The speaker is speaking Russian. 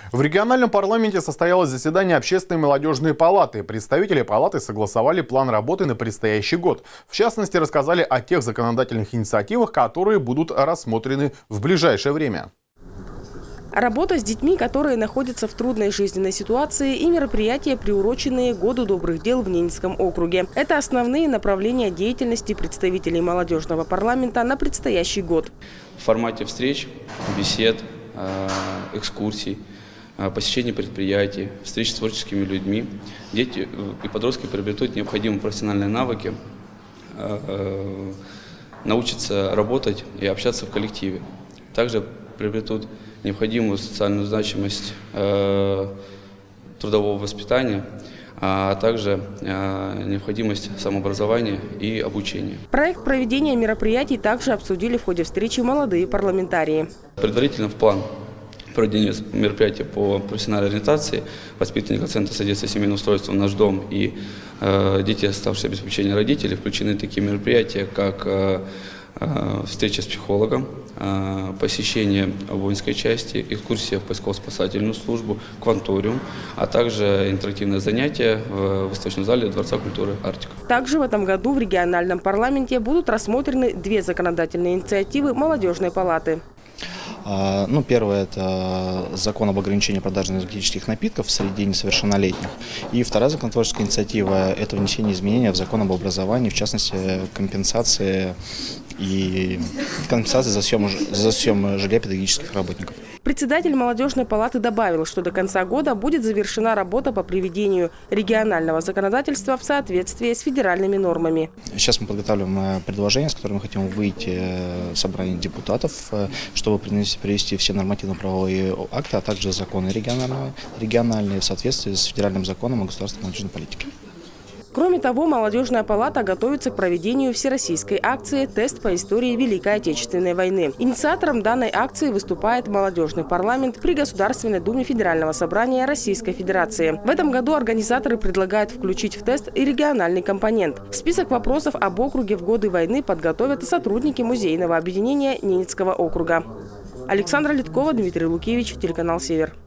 В региональном парламенте состоялось заседание Общественной молодежной палаты. Представители палаты согласовали план работы на предстоящий год. В частности, рассказали о тех законодательных инициативах, которые будут рассмотрены в ближайшее время. Работа с детьми, которые находятся в трудной жизненной ситуации, и мероприятия, приуроченные к Году добрых дел в Ненецком округе. Это основные направления деятельности представителей молодежного парламента на предстоящий год. В формате встреч, бесед, экскурсий, посещения предприятий, встреч с творческими людьми дети и подростки приобретут необходимые профессиональные навыки, научатся работать и общаться в коллективе. Также приобретут необходимую социальную значимость трудового воспитания, а также необходимость самообразования и обучения. Проект проведения мероприятий также обсудили в ходе встречи молодые парламентарии. Предварительно в план проведения мероприятий по профессиональной ориентации воспитанников Центра содействия семейному устройству «Наш дом» и дети, оставшиеся без попечения родителей, включены такие мероприятия, как встреча с психологом, посещение воинской части, экскурсия в поисково-спасательную службу, кванториум, а также интерактивное занятие в выставочном зале Дворца культуры «Арктика». Также в этом году в региональном парламенте будут рассмотрены две законодательные инициативы молодежной палаты. Первое – это закон об ограничении продажи наркотических напитков среди несовершеннолетних. И вторая законотворческая инициатива – это внесение изменений в закон об образовании, в частности, компенсации за съем жилья педагогических работников. Председатель молодежной палаты добавил, что до конца года будет завершена работа по приведению регионального законодательства в соответствии с федеральными нормами. Сейчас мы подготавливаем предложение, с которым мы хотим выйти в собрание депутатов, чтобы привести все нормативно-правовые акты, а также законы региональные в соответствии с федеральным законом о государственной молодежной политике. Кроме того, молодежная палата готовится к проведению всероссийской акции «Тест по истории Великой Отечественной войны». Инициатором данной акции выступает молодежный парламент при Государственной Думе Федерального собрания Российской Федерации. В этом году организаторы предлагают включить в тест и региональный компонент. Список вопросов об округе в годы войны подготовят сотрудники музейного объединения Ненецкого округа. Александра Литкова, Дмитрий Лукевич, телеканал «Север».